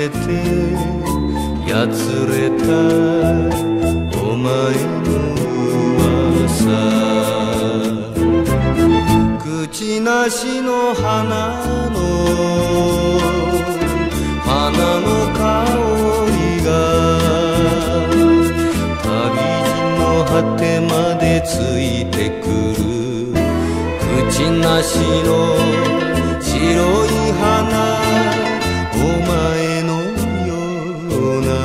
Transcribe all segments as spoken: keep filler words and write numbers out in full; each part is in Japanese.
けてやつれたお前の噂、口なしの花の花の香りが旅路の果てまでついてくる、口なしの白い花お前のような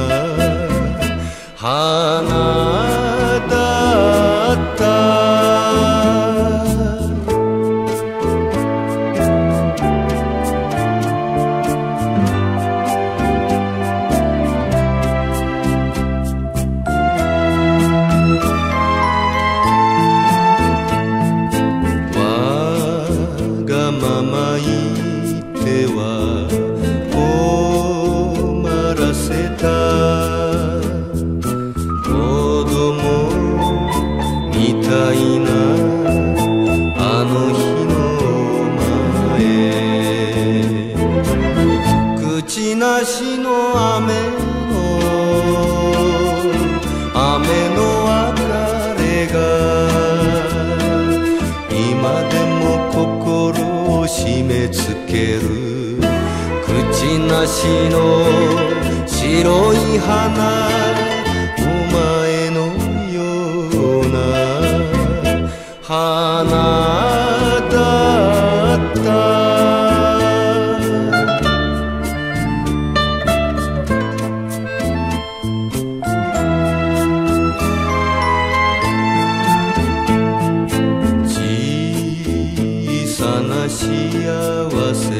花だった。口なしの雨の雨の別れが今でも心を締め付ける、口なしの白い花お前のような花だった。幸せ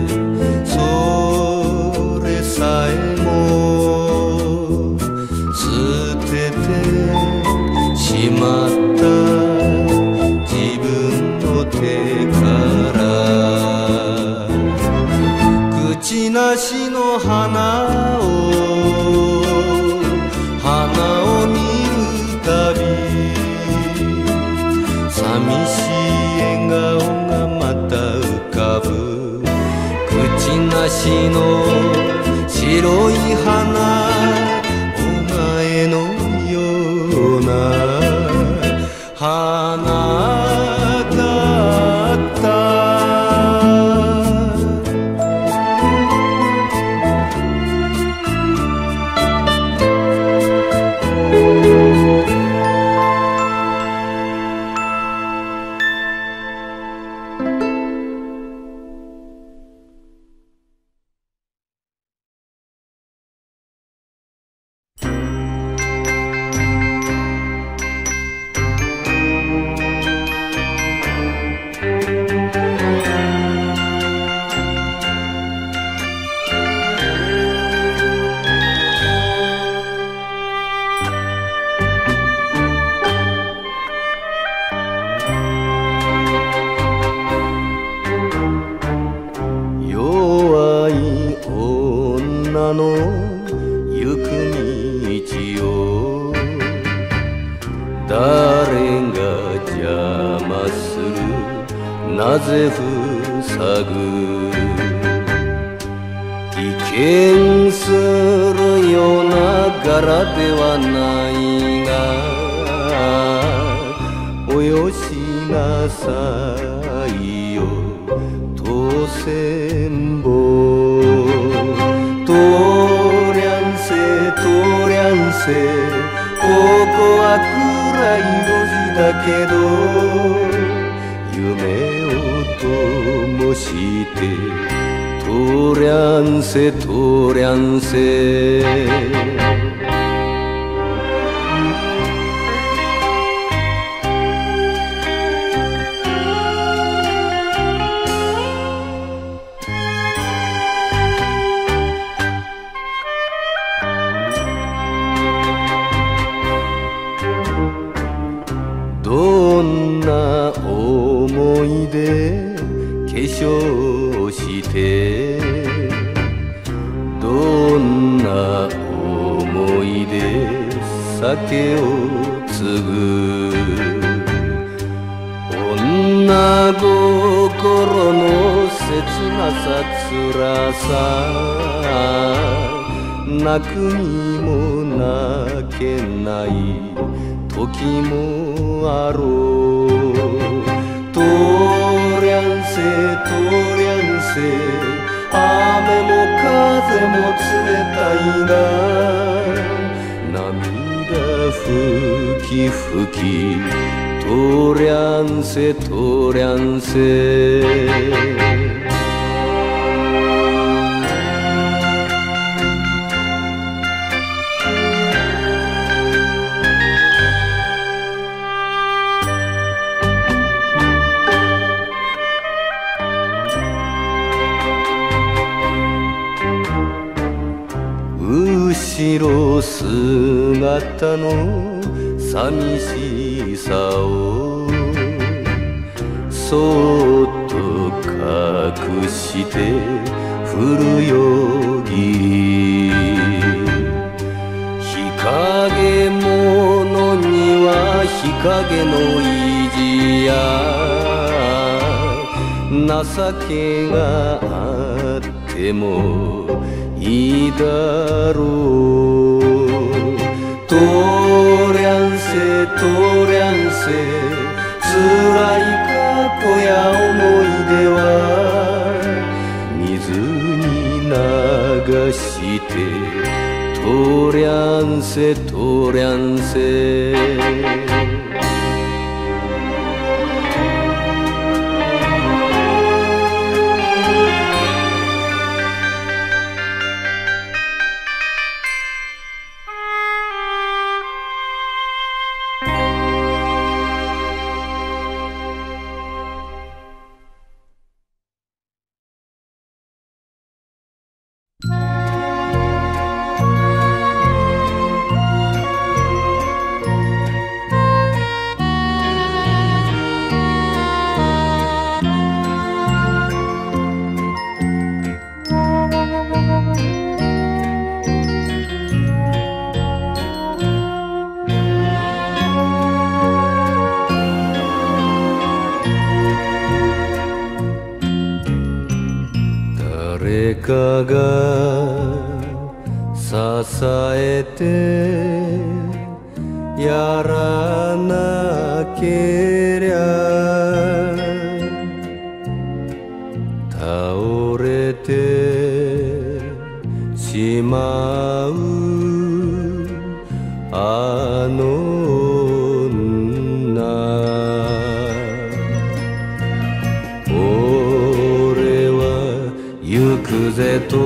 それさえも捨ててしまった自分の手から、口なしの花を花を見るたび寂しい笑顔がまた浮かぶ、口なしの白い花お前のような花だった。の行く道を誰が邪魔する、なぜ塞ぐ、危険するような柄ではないが、およしなさいよ当選簿、とりゃんせとりゃんせ、ここは暗い路地だけど夢を灯してとりゃんせとりゃんせ。どんな思い出化粧して、どんな思い出酒を継ぐ、女心の切なさ辛さ泣くにも泣けない時もあろう。とりゃんせとりゃんせ雨も風も冷たいな。涙吹き吹きとりゃんせとりゃんせ。後ろ姿の寂しさをそっと隠して降るよぎ、日陰者には日陰の意地や情けがあってもいいだろう。とりゃんせとりゃんせ辛い過去や思い出は水に流してとりゃんせとりゃんせ。誰かが支えてやらなけりゃ倒れてしまうあの女。俺は行くぜと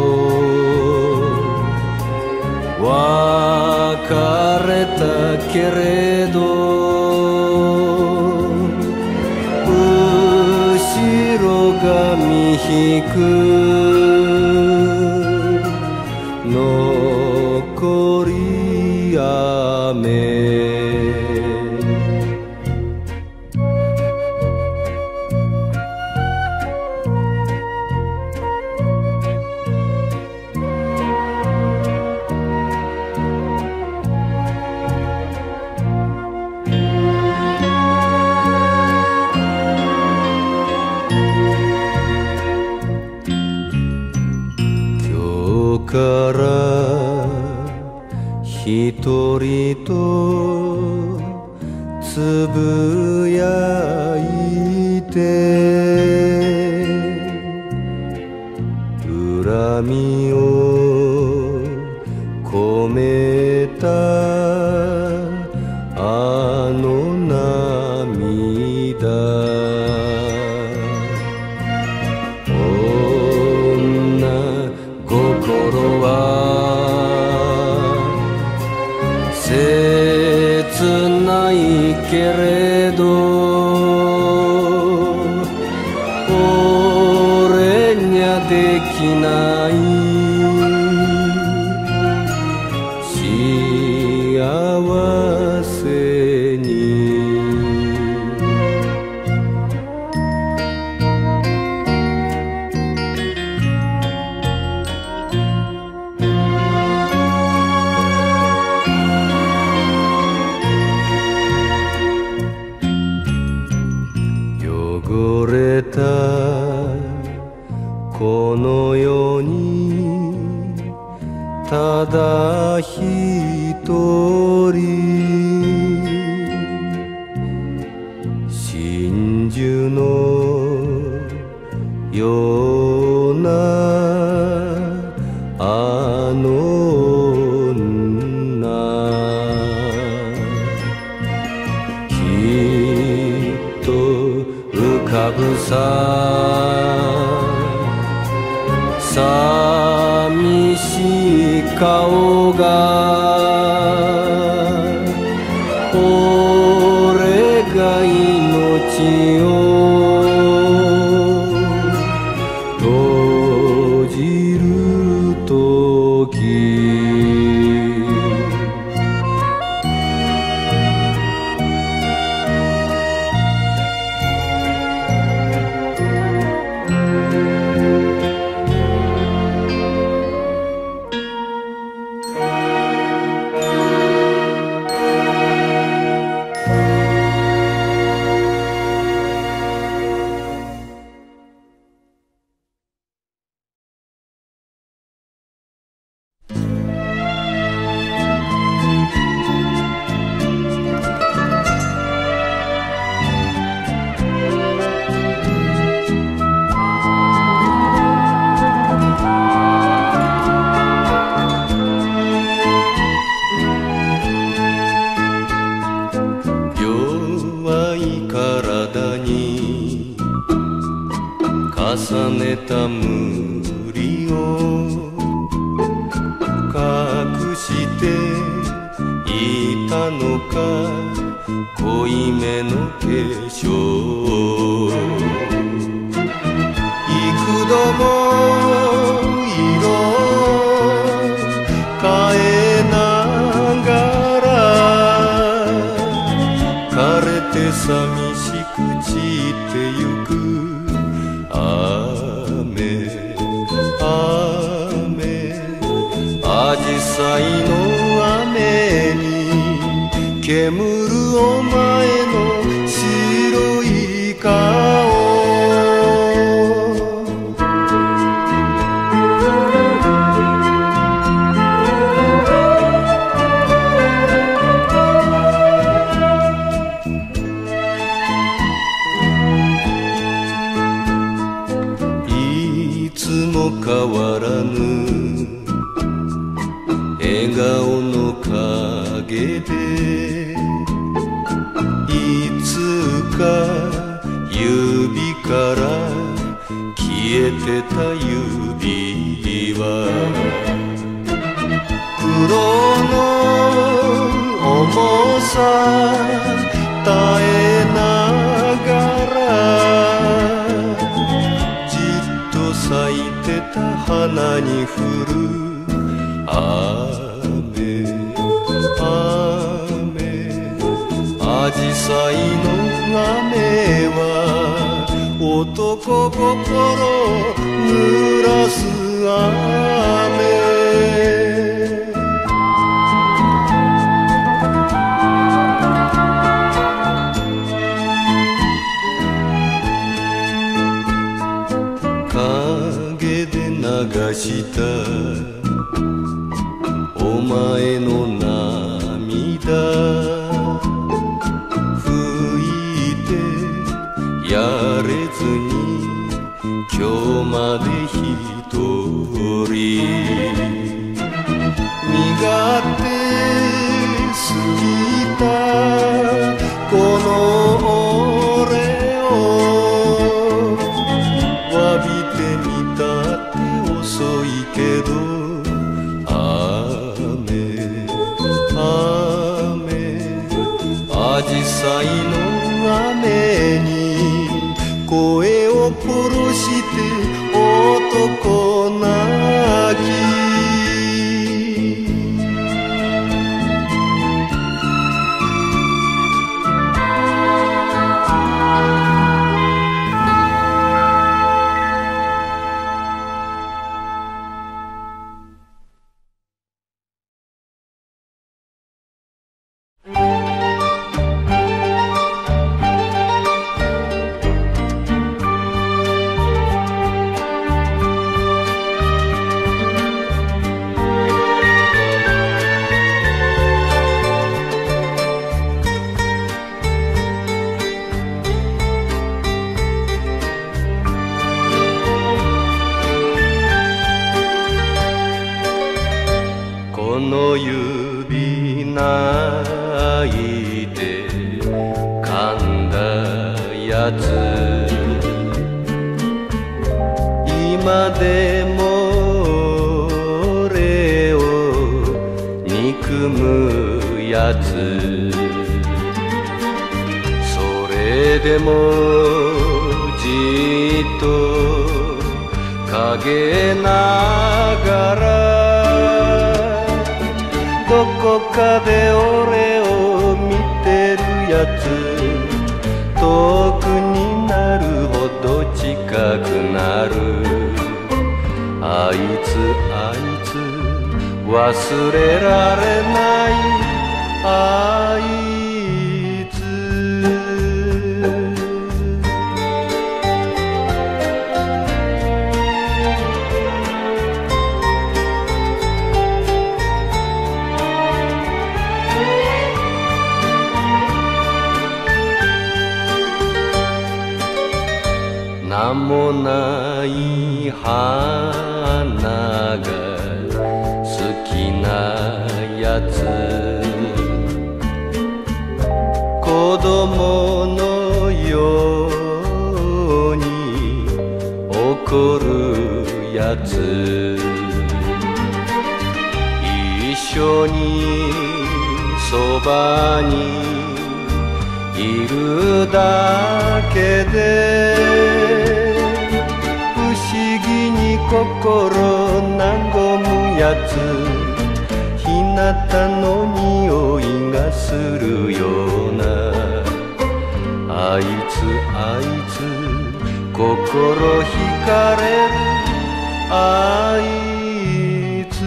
別れたけれど後ろ髪引く残り雨。からひとりとつぶやいて恨みを込めたあの涙。心は切ないけれど俺にゃできない幸せに。汚れたこの世にただ一人真珠のようなあの女きっと浮かぶさ寂しい顔が俺が命を閉じるとき重ねた無理を隠していたのか濃いめの化粧幾度も色変えながら枯れて寂しく散ってゆく紫陽花の雨に煙るお前の白い顔いつも変わらぬ笑顔の陰でいつか指から消えてた指は黒の重さ耐えながらじっと咲いてた花に降る雨雨紫陽花の雨は男心濡らす雨陰で流したお前の涙拭いてやれずに今日まで一人身勝手すぎたこの俺を詫びてみたって遅いけど紫陽花の雨に声を殺して男泣きやつ今でも俺を憎むやつそれでもじっと陰ながらどこかで俺を見てるやつ遠くになるほど近くなるあいつあいつ忘れられないあいつ名もない花が好きなやつ子供のように怒るやつ一緒にそばにいるだけで不思議に心和むやつ日向の匂いがするようなあいつあいつ心惹かれるあいつ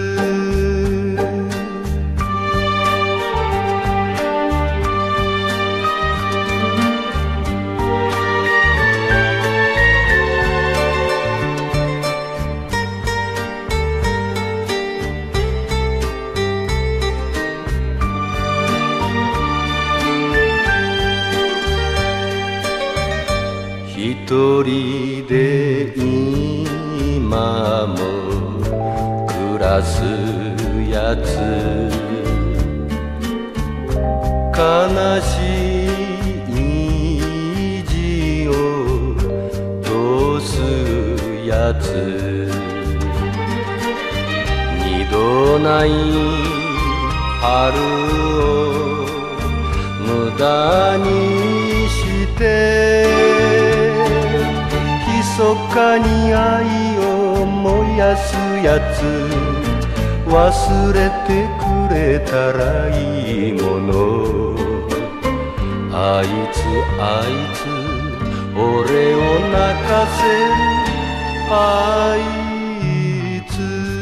一人で今も暮らすやつ悲しい意地を通すやつ二度ない春を無駄にして密かに愛を燃やすやつ忘れてくれたらいいものあいつあいつ俺を泣かせるあいつ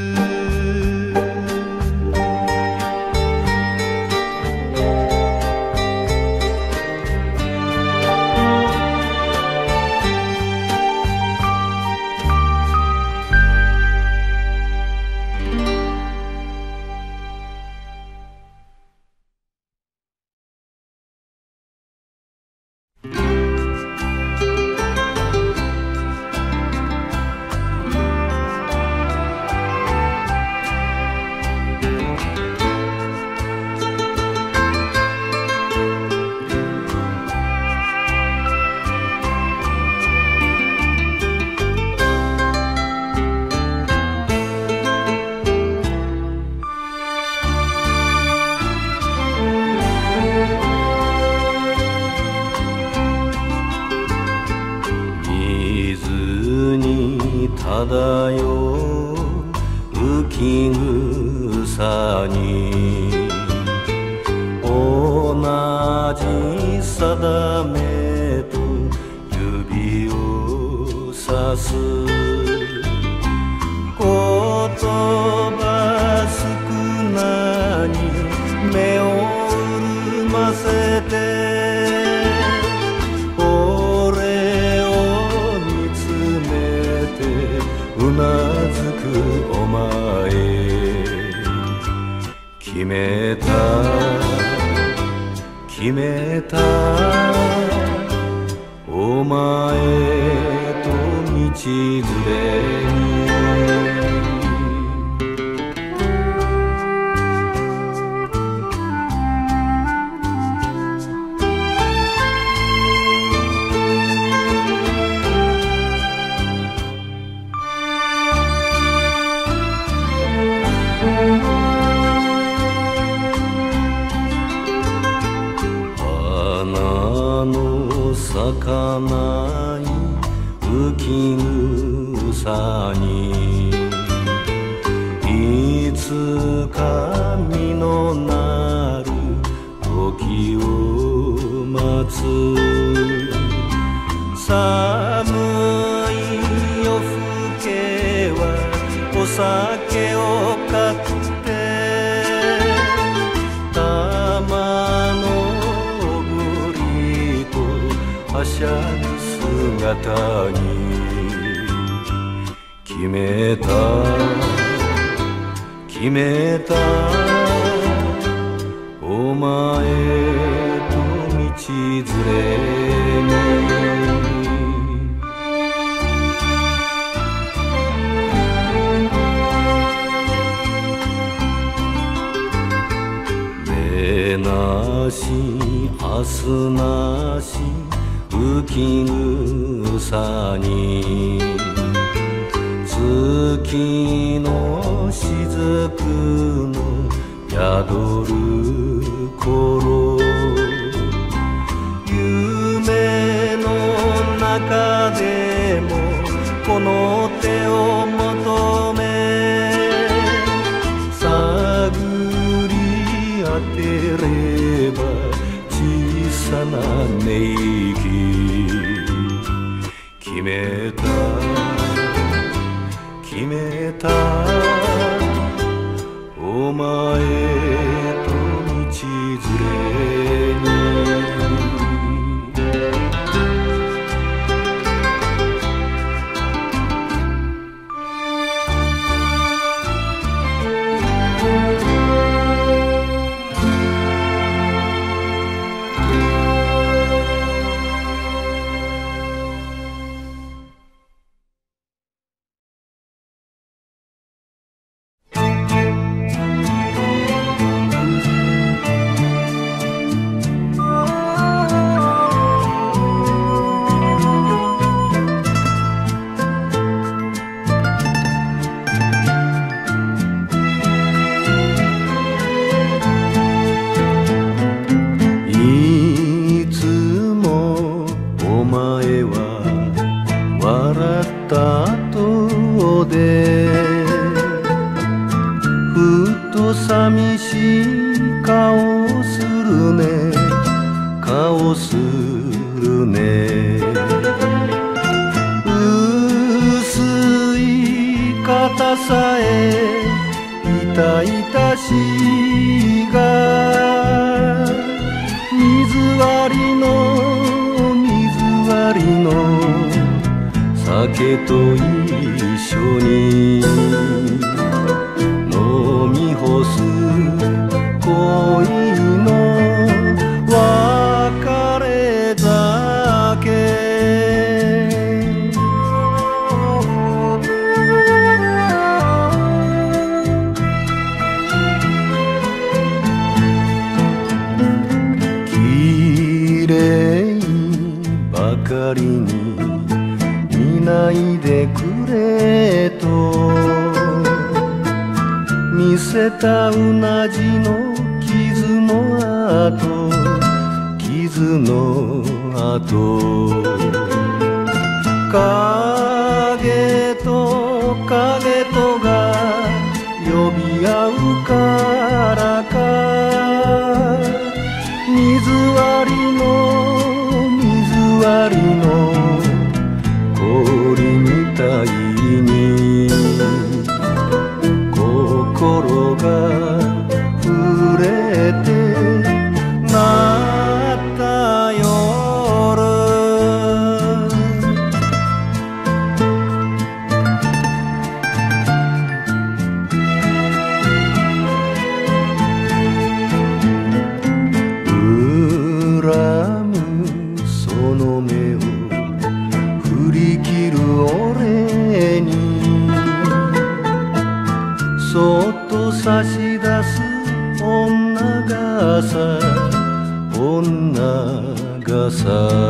漂う浮き草に同じ定めと指をさす言葉少なに目を潤ませてうなずくお前決めた決めたお前と道連れに咲かない浮き草にいつか実のなる時を待つ寒い夜更けはお酒を買って玉のぐりとはしゃぐ姿に決めた決めたお前と道連れに目なし明日なし浮き草に月の雫の宿る頃夢の中でもこの手を求め探り当てれば小さな寝息決めた決めたお前と道連れに寂しい顔するね顔するね薄い肩さえ痛々しいが水割りの水割りの酒と一緒に飲み干す恋の別れ酒きれいばかりに見ないでくれと見せたうなじの傷の跡傷の跡影と影とが呼び合うからか水割りの水割りの氷みたいに心が触れてなった夜恨むその目を振り切る俺にそっと差し出す女がさ女がさ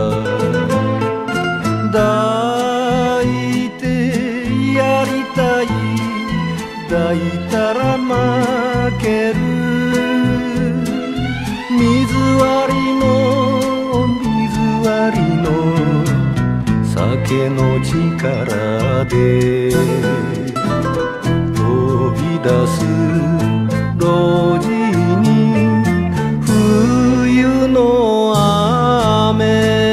抱いてやりたい抱いたら負ける水割りの水割の酒の力で飛び出す路地に冬の雨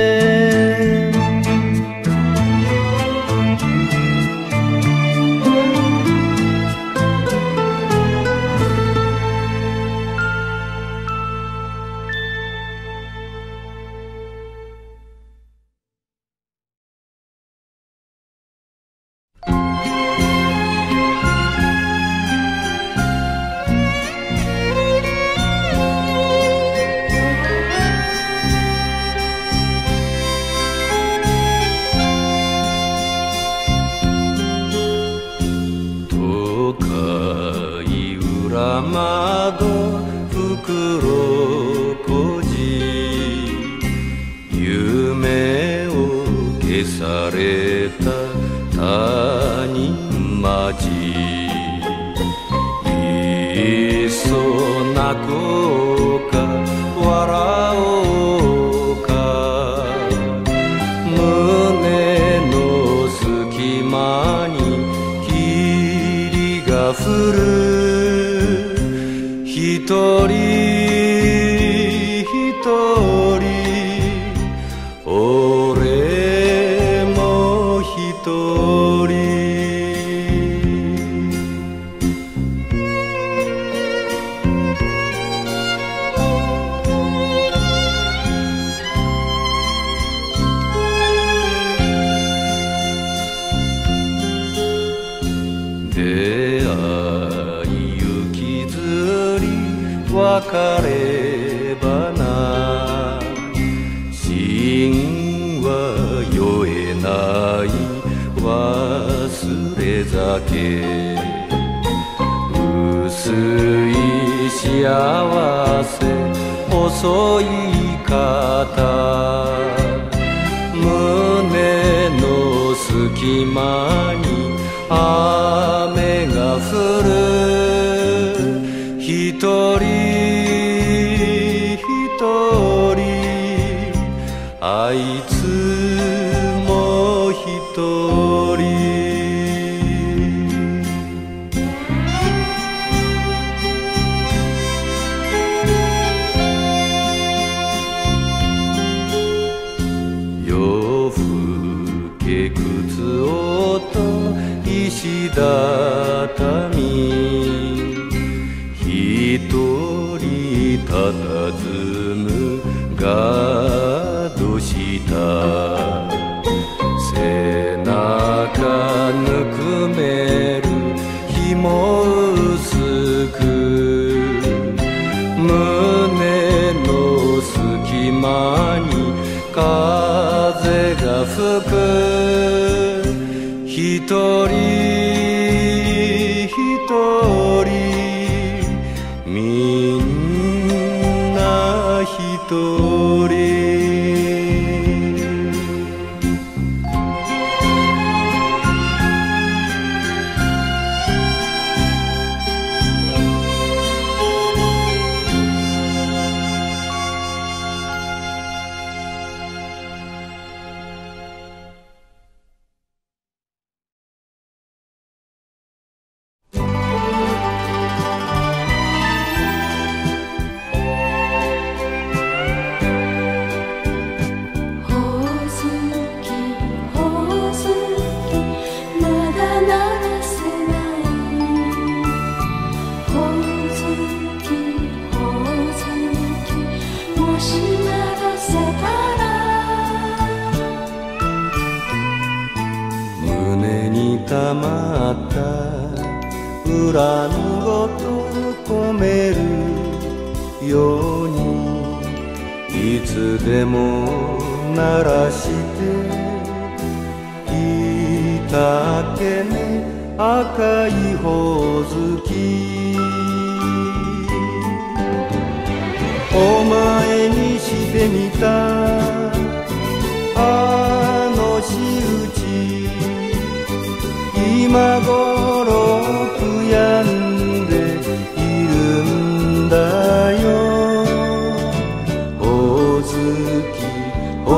今頃悔やんでいるんだよ。ほおずき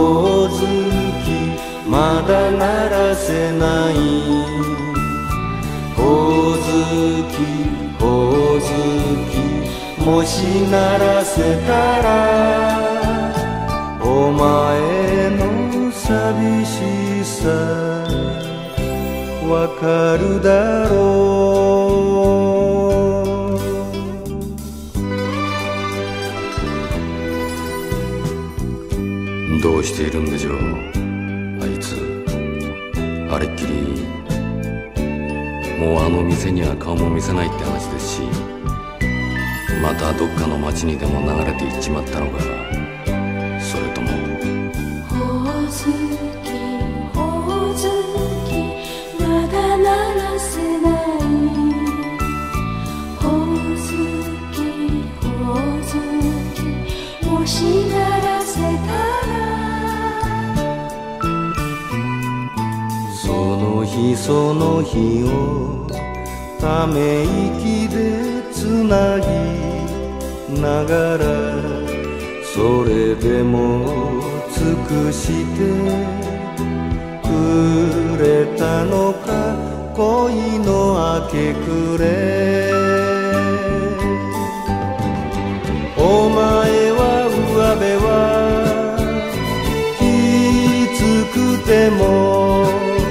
きもし鳴らせたらお前の寂しさわかるだろう。どうしているんでしょうあいつ。あれっきりもうあの店には顔も見せないって話ですし、またどっかの町にでも流れていっちまったのか、それともほおずきほおずきまだ鳴らせない。ほおずきほおずきもし鳴らせたらその日その日をため息でつなぎながら、それでも尽くしてくれたのか恋の明け暮れ。お前は上辺はきつくても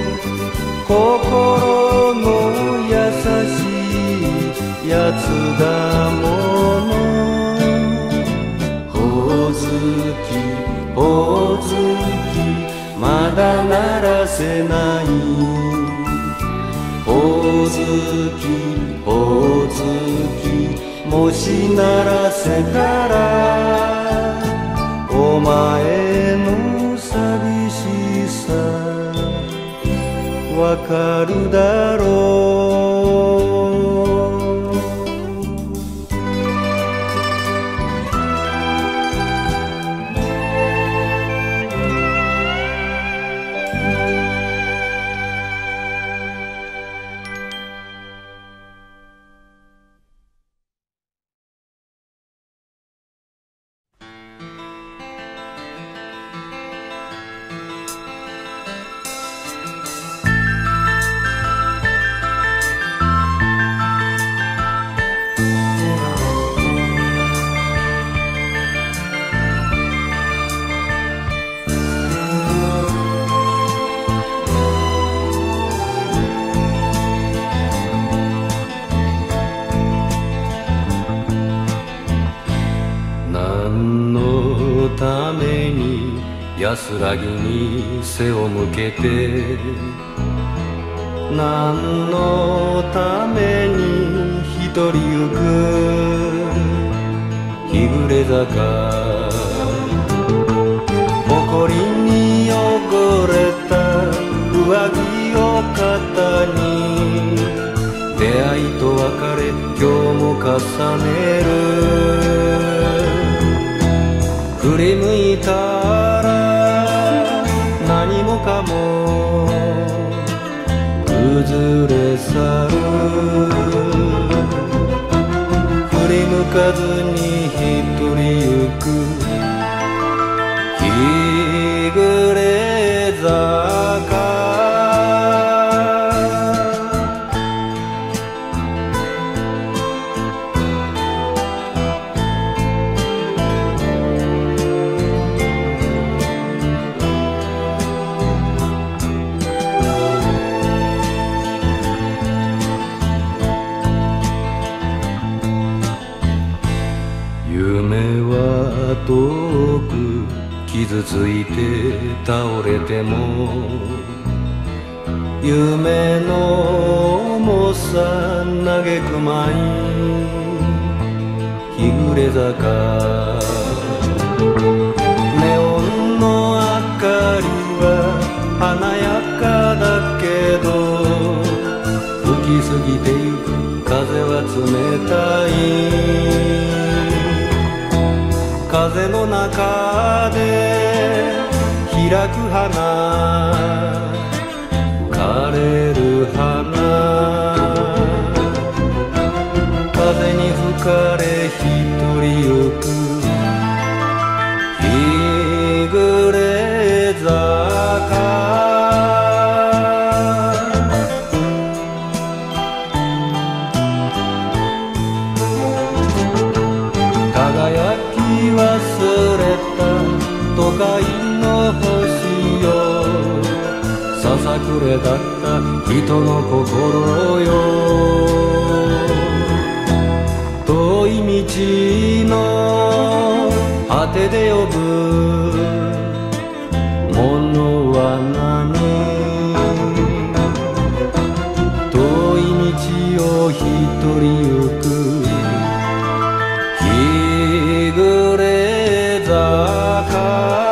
心の優しいやつだもの。ほおずきほおずきまだ鳴らせない。ほおずきほおずきもし鳴らせたらお前の寂しさわかるだろう。ために安らぎに背を向けて、何のために一人行く日暮れ坂。埃に汚れた上着を肩に出会いと別れ今日も重ねる。振り向いたら何もかも崩れ去る。振り向かずに一人行く日暮れ坂。遠く傷ついて倒れても夢の重さ嘆くまい日暮れ坂。ネオンの明かりは華やかだけど吹きすぎてゆく風は冷たい。風の中で開く花枯れる花。風に吹かれ一人行く日暮れ坂。 れだった人の心よ。遠い道の果てで呼ぶものは何？遠い道を一人行く日暮れ坂。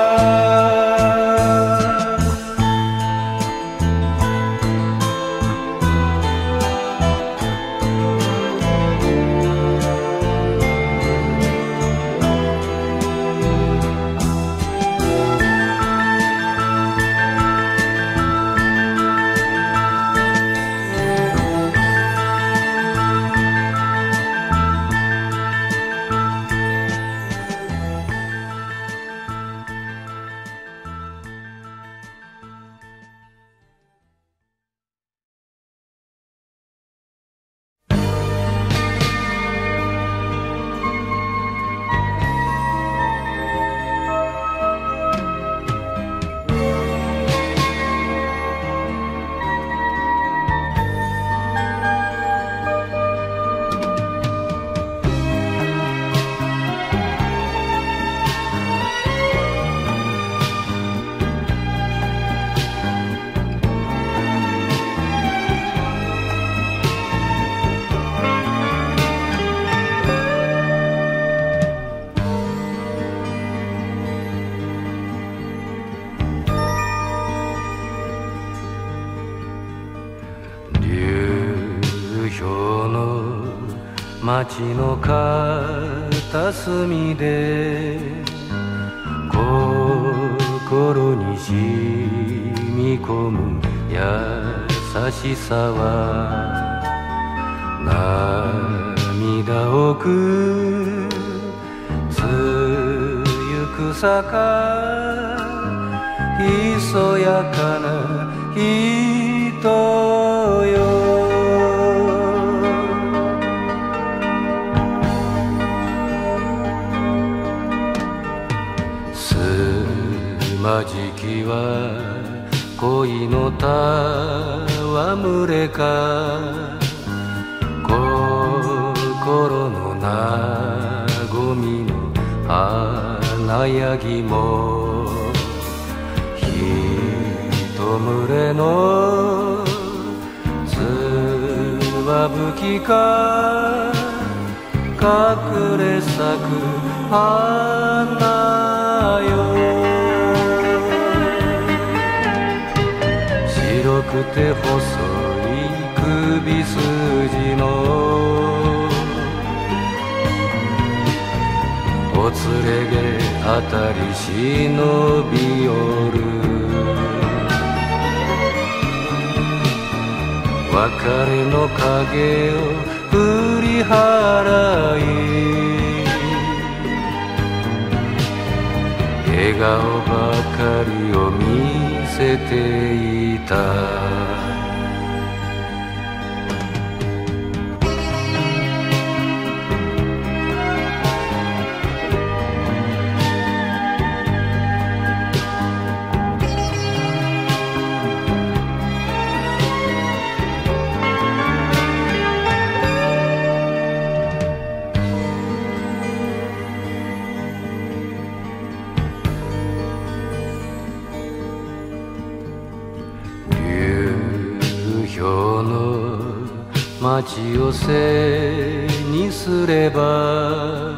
街の片隅で心に染み込む優しさは涙をくつゆく坂ひそやかな人よ。今時期は恋の戯れか心の和みの華やぎも一群れのつばぶきか隠れ咲く花よ。白くて細い首筋のおつれげあたり忍び寄る別れの影を振り払い笑顔ばかりを見せていた。街を背にすれば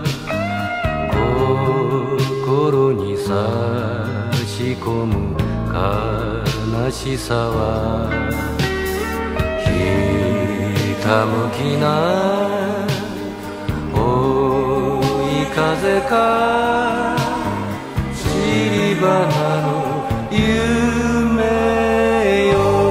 心に差し込む悲しさはひたむきな追い風か散り花の夢よ。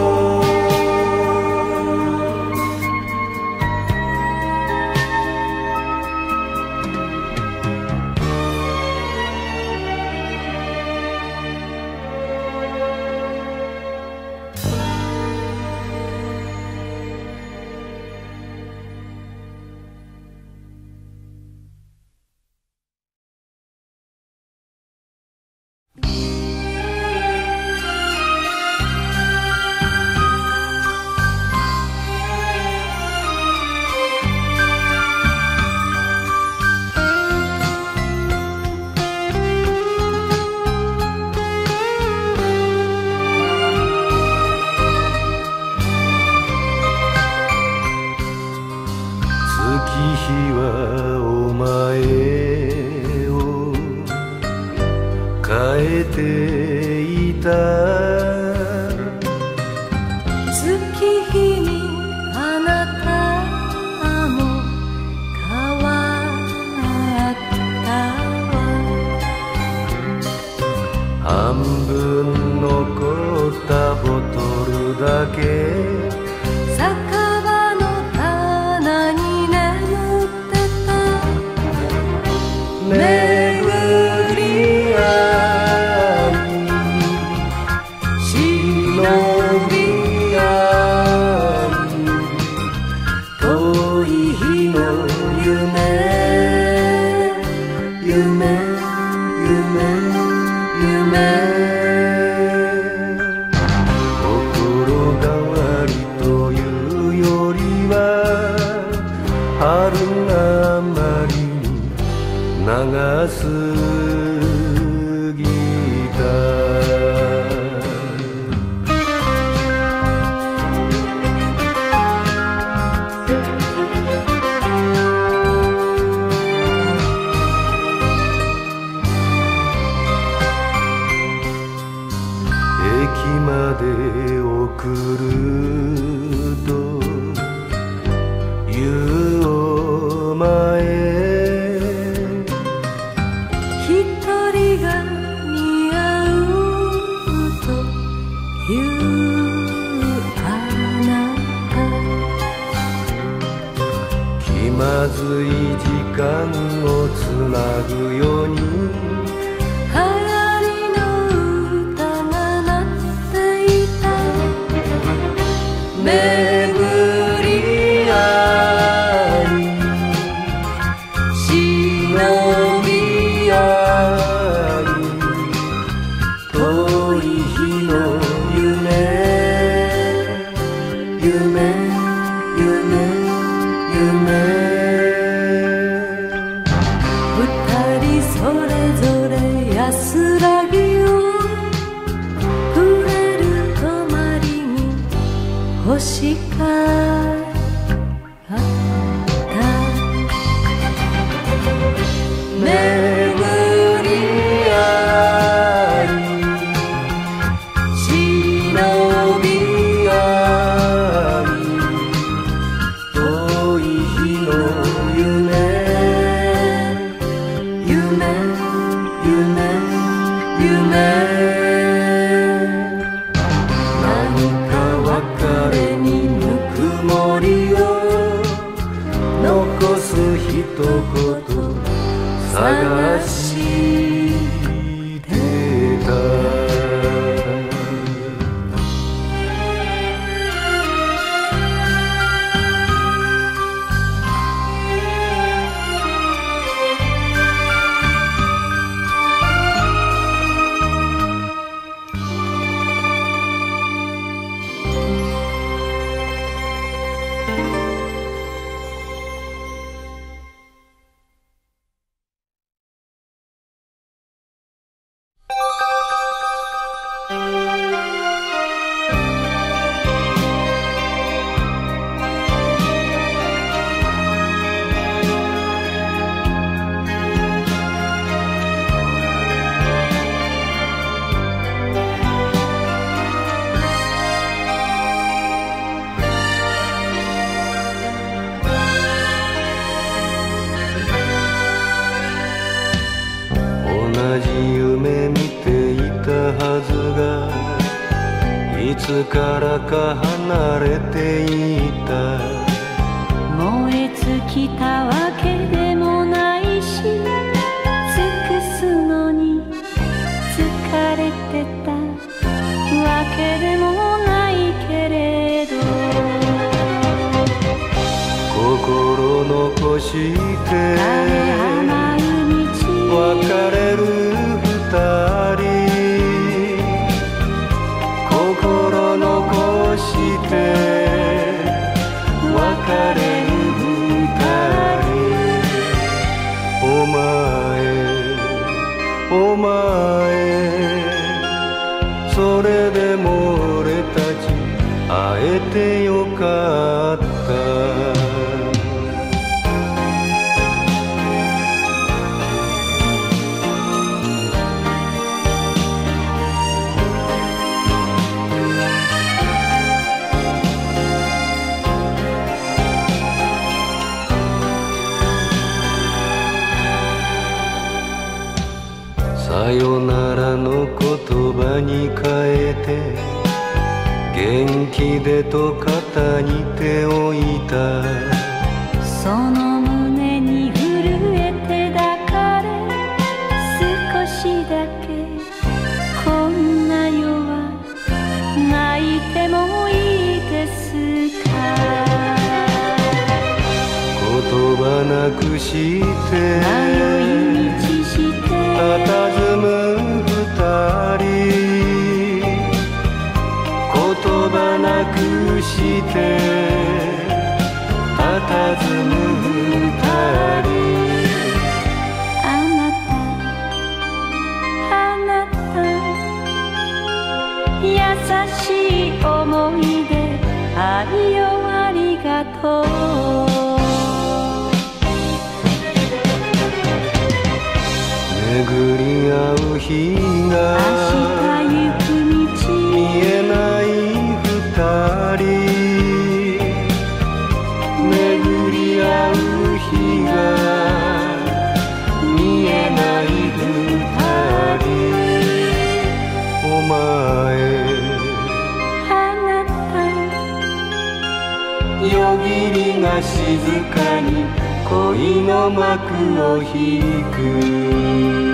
日はお前を変えていた。 月日にあなたも変わったわ。 半分残ったボトルだけ酒場の棚に眠ってた。巡り合い忍び合い遠い日の夢夢夢夢心変わりというよりは春があまりに長すぎた。駅まで送るというお前一人が似合うというあなた。 気まずい時間をつなぐように流行りの歌が鳴っていた。巡り合い忍び合い遠い日の夢夢夢夢二人それぞれ安らぎをくれる泊まりに欲しかった。巡り合い忍び合い遠い日の夢夢夢夢何か別れにぬくもりを残す一言探してた。同じ夢見ていたはずがいつからか離れていた。 燃え尽きたわけでもないし尽くすのに疲れてたわけでもないけれど心残して甘い道別れる二人心残して別れる二人お前お前それでも俺たち会えてよかった。 さよならの言葉に変えて元気でと肩に手を置いた。 その胸に震えて抱かれ少しだけこんな夜は泣いてもいいですか。 言葉なくして迷い道して佇む二人。言葉なくして佇む二人。 あなたあなた優しい思い出愛よありがとう。 巡り合う日が明日行く道見えない二人。巡り合う日が見えない二人。お前あなた夜霧が静かに恋の幕を引く。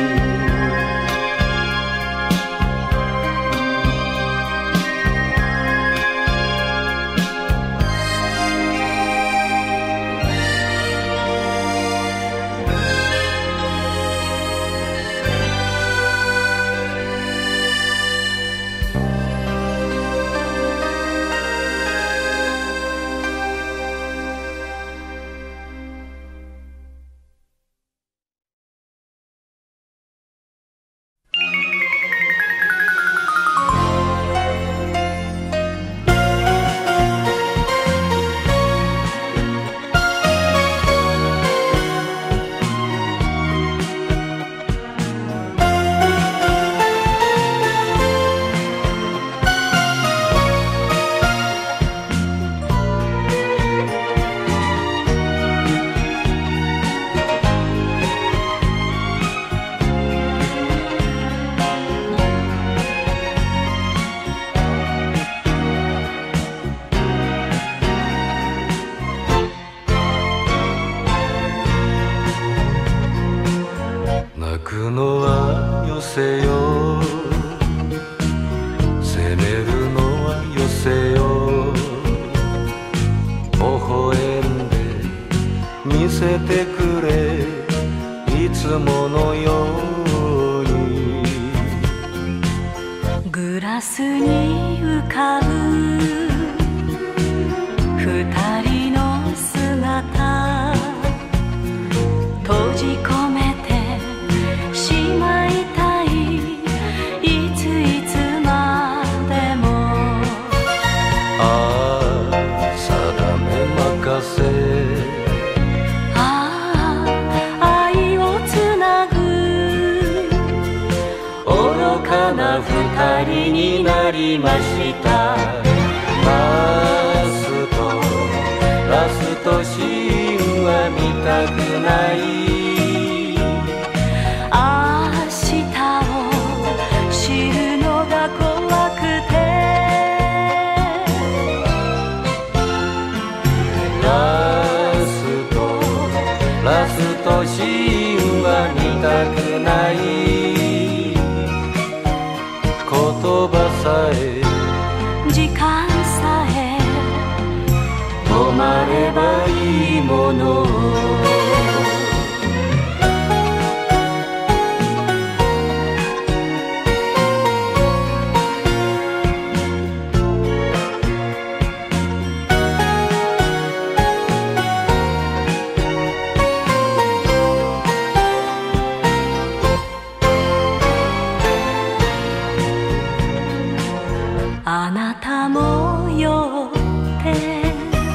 あなたも酔って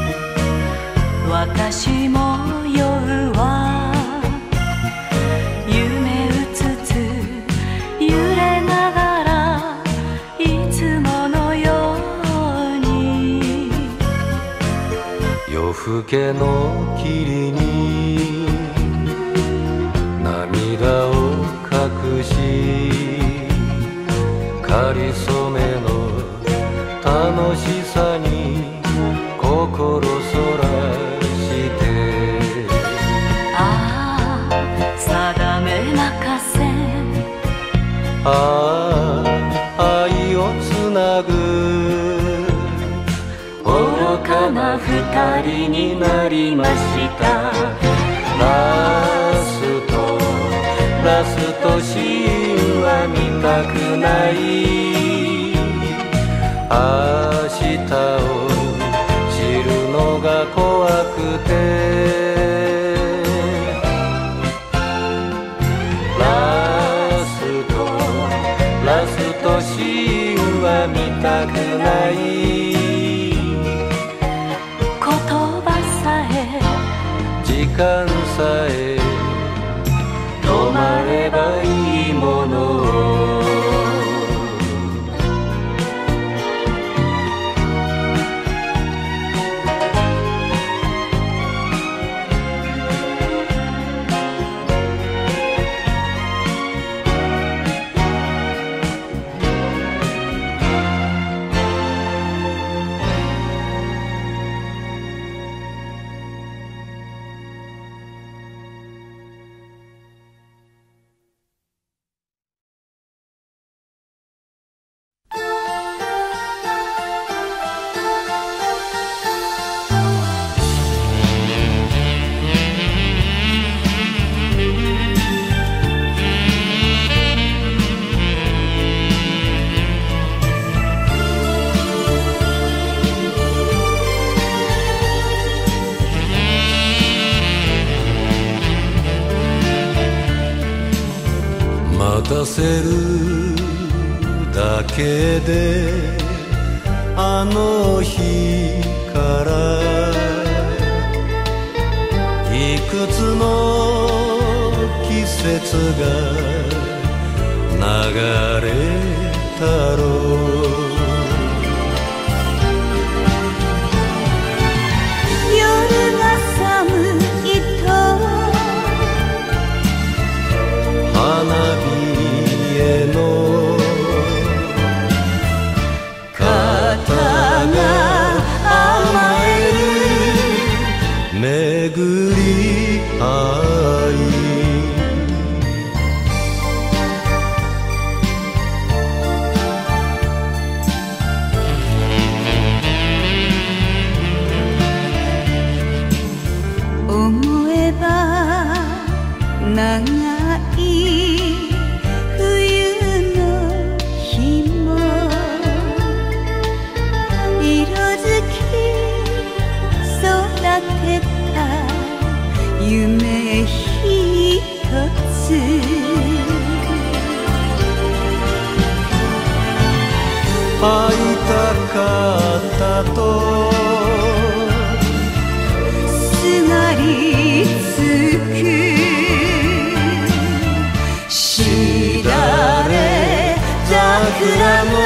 私も酔うわ。夢うつつ揺れながらいつものように夜更けの霧に涙を隠しああ愛をつなぐ愚かな二人になりました。ラストラストシーンは見たくない。明日を知るのが怖くてラストシーンは見たくない。 言葉さえ時間さえ止まればいいもの。待たせるだけであの日からいくつの季節が流れたろう。 夜が寒いと花火への肩が甘える巡り合い。 思えば長い冬の日も色づき育てた夢ひとつ会いたかったとすがりつくしだれ桜の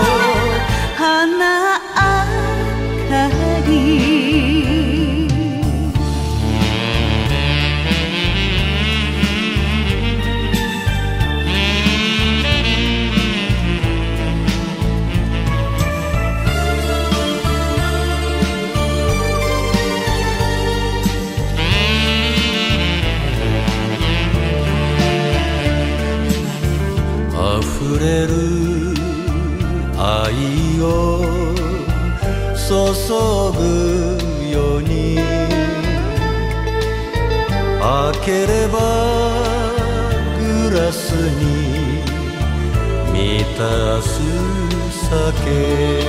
花明かり。溢れる愛を注ぐように開ければグラスに満たす酒。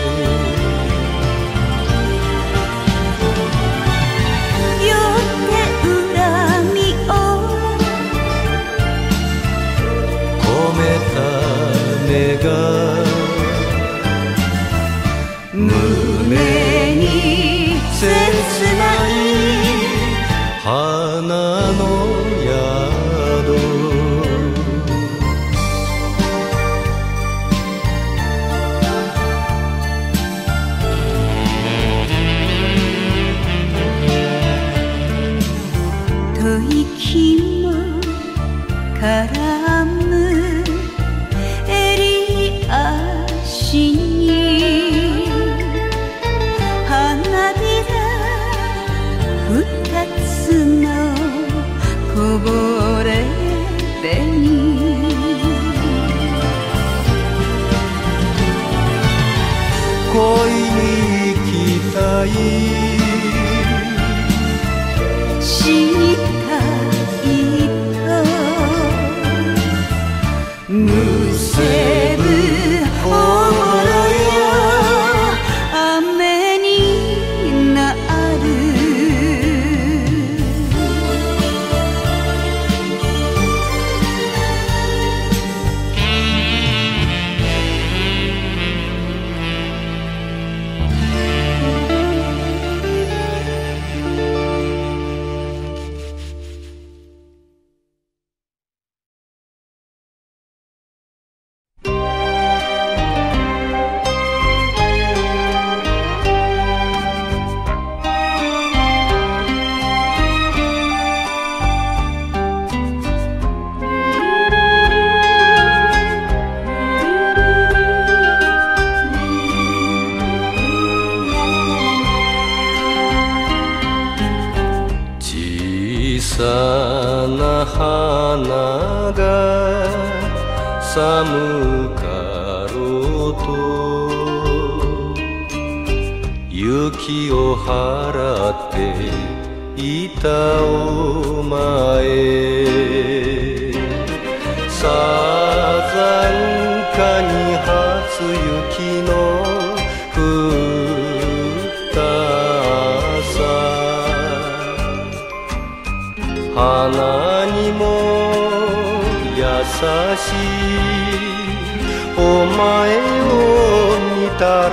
よって恨みを込めた願胸に切ない花の宿。 吐息も絡む襟足に花びら二つのこぼれ紅さな花が寒かろうと雪を払っていたお前さざんかに初雪の降った朝花にも優しいお前を見たら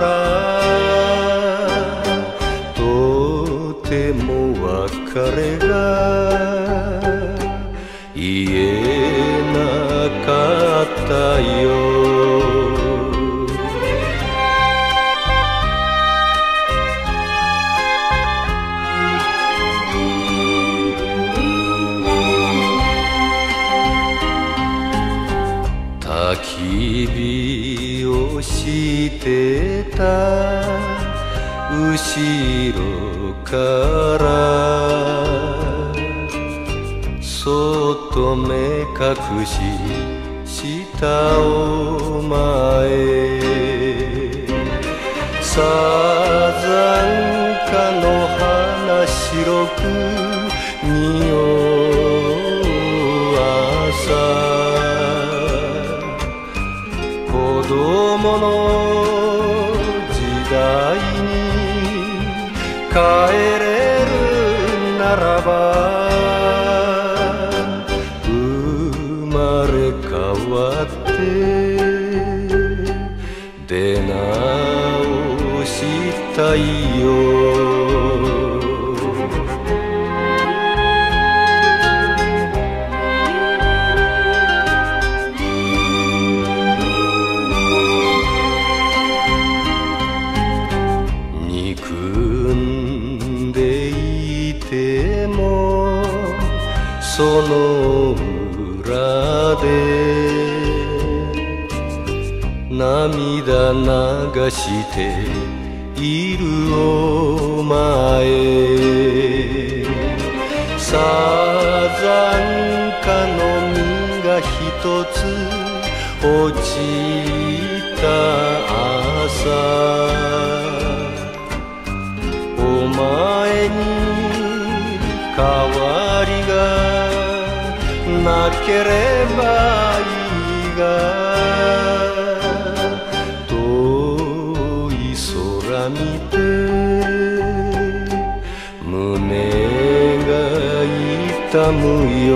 とても別れが言えなかったよ焚き火をしてた後ろからそっと目隠ししたお前さざんかの花白く匂う朝子供の時代に帰れるならば生まれ変わって出直したいよその裏で涙流しているお前さざんかの実がひとつ落ちた朝お前に代わりがなければいいが遠い空見て胸が痛むよ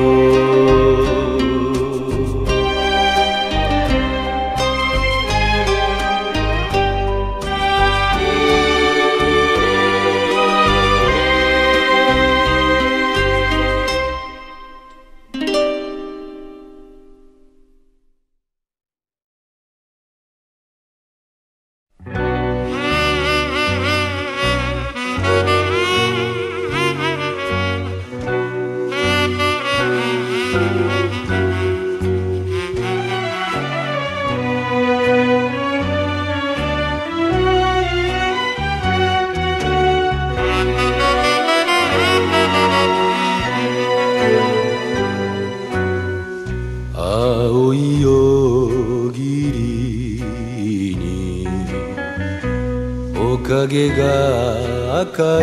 青い夜霧におかげが赤い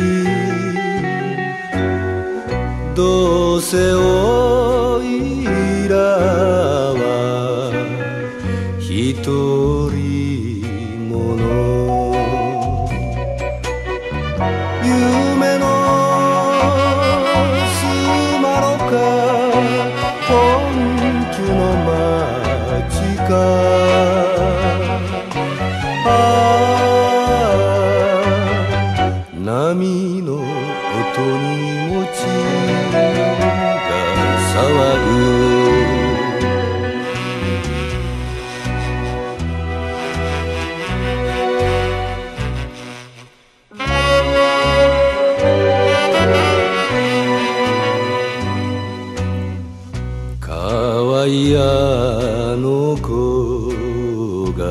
どうせおいらは一人もの夢のすまろか本気の街かああ波の音に餅が騒ぐ可愛いあの子が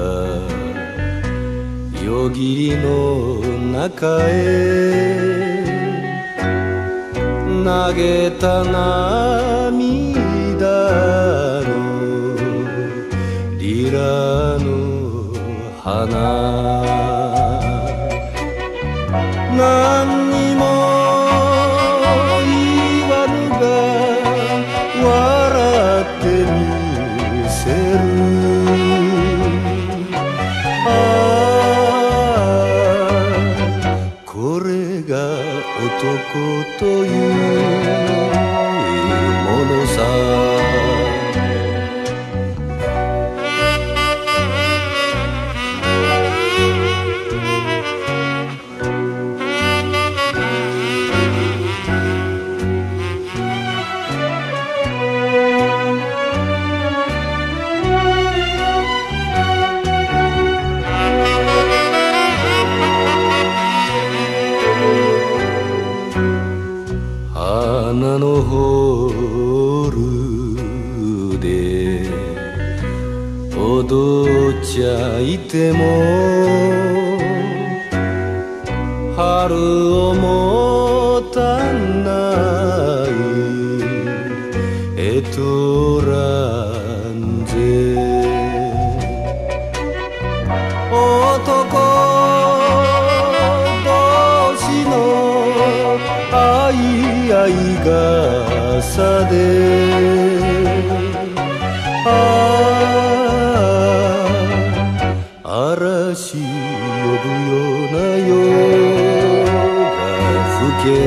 夜霧の中へ流投げた涙のリラの花何にも言わぬが笑ってみせるああこれが男というものさ花のホールで踊っちゃいても春をもたないエトランゼ男同士の愛愛がさでああ嵐呼ぶような夜が更ける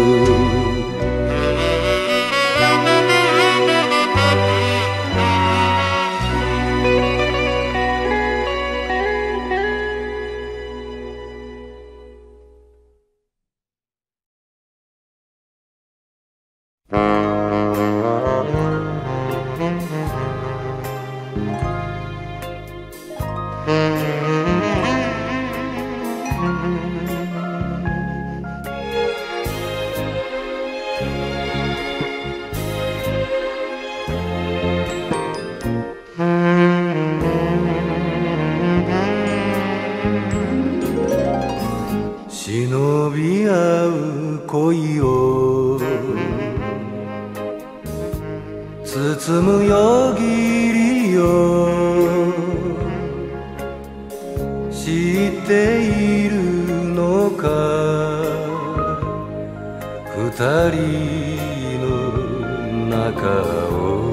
忍び合う恋を包むよぎりよ知っているのか二人の中を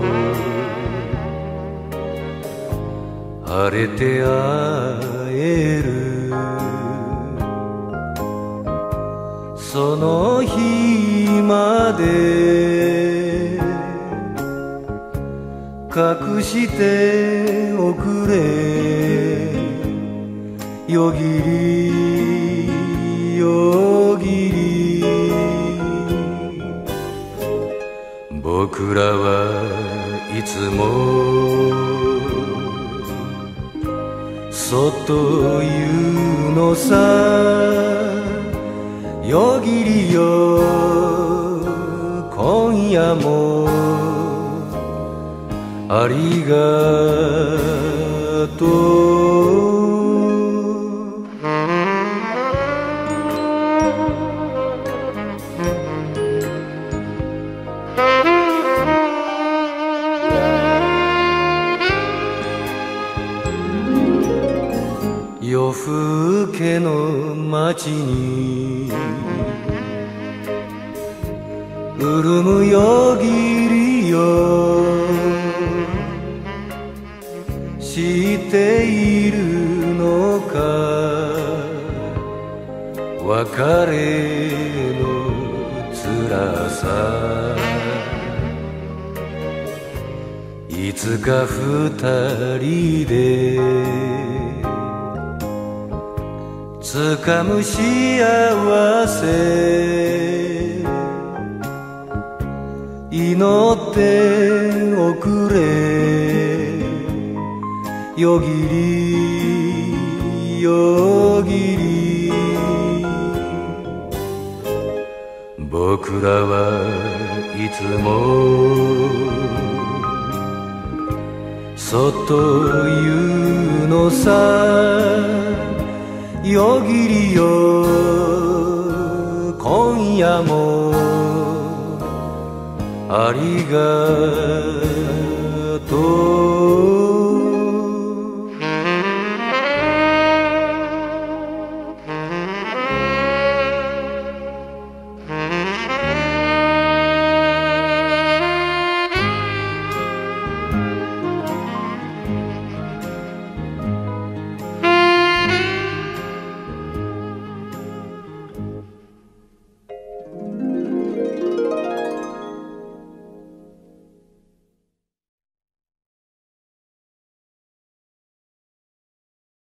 晴れて会えるその日まで隠しておくれよぎりよぎり僕らはいつもそっと言うのさよぎりよ今夜もありがとう夜更けの街に潤むよぎりよ知っているのか別れの辛さいつか二人で掴む幸せ祈っておくれよぎりよぎり僕らはいつもそっと言うのさよぎりよ今夜もありがとう